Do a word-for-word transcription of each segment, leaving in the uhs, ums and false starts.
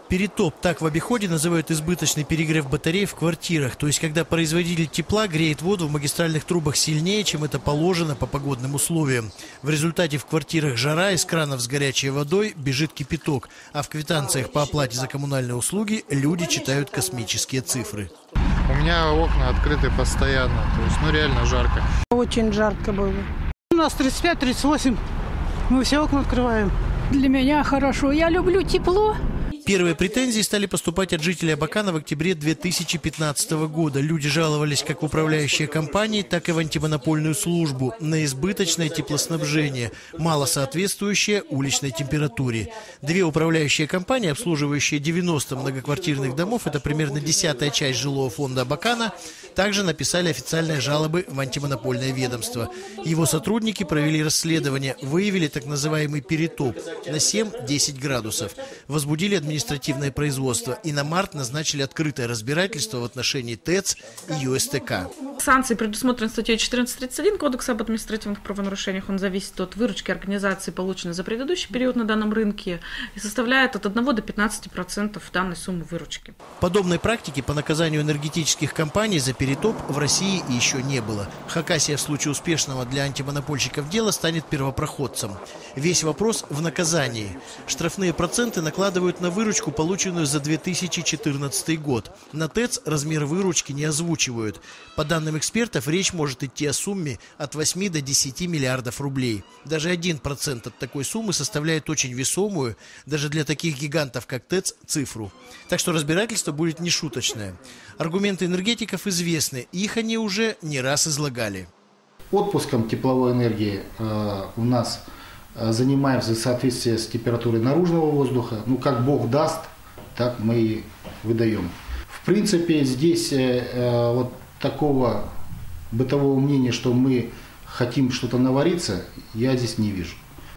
Перетоп – так в обиходе называют избыточный перегрев батарей в квартирах. То есть, когда производитель тепла греет воду в магистральных трубах сильнее, чем это положено по погодным условиям. В результате в квартирах жара, из кранов с горячей водой бежит кипяток. А в квитанциях по оплате за коммунальные услуги люди читают космические цифры. У меня окна открыты постоянно, то есть ну реально жарко. Очень жарко было. У нас тридцать пять — тридцать восемь, мы все окна открываем. Для меня хорошо, я люблю тепло. Первые претензии стали поступать от жителей Абакана в октябре две тысячи пятнадцатого года. Люди жаловались как в управляющие компании, так и в антимонопольную службу на избыточное теплоснабжение, мало соответствующее уличной температуре. Две управляющие компании, обслуживающие девяносто многоквартирных домов, это примерно десятая часть жилого фонда Абакана, также написали официальные жалобы в антимонопольное ведомство. Его сотрудники провели расследование, выявили так называемый перетоп на семь-десять градусов, возбудили административное производство и на март назначили открытое разбирательство в отношении ТЭЦ и ЮСТК. Санкции предусмотрены статьей четырнадцать тридцать один Кодекса об административных правонарушениях. Он зависит от выручки организации, полученной за предыдущий период на данном рынке, и составляет от одного до пятнадцати процентов данной суммы выручки. Подобной практики по наказанию энергетических компаний за перетоп в России еще не было. Хакасия в случае успешного для антимонопольщиков дела станет первопроходцем. Весь вопрос в наказании. Штрафные проценты накладывают на выручку, полученную за две тысячи четырнадцатый год. На ТЭЦ размер выручки не озвучивают. По данным экспертов, речь может идти о сумме от восьми до десяти миллиардов рублей. Даже один процент от такой суммы составляет очень весомую, даже для таких гигантов, как ТЭЦ, цифру. Так что разбирательство будет нешуточное. Аргументы энергетиков известны, их они уже не раз излагали. Отпуском тепловой энергии э, у нас э, занимаемся в соответствии с температурой наружного воздуха. Ну, как Бог даст, так мы и выдаем. В принципе, здесь э, вот такого бытового мнения, что мы хотим что-то навариться, я здесь не вижу.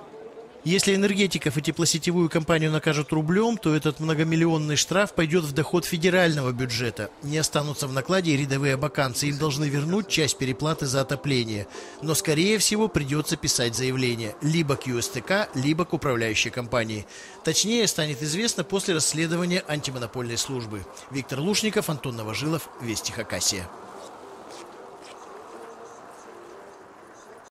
Если энергетиков и теплосетевую компанию накажут рублем, то этот многомиллионный штраф пойдет в доход федерального бюджета. Не останутся в накладе и рядовые абаканцы. Им должны вернуть часть переплаты за отопление. Но, скорее всего, придется писать заявление либо к ЮСТК, либо к управляющей компании. Точнее, станет известно после расследования антимонопольной службы. Виктор Лушников, Антон Новожилов, Вести Хакасия.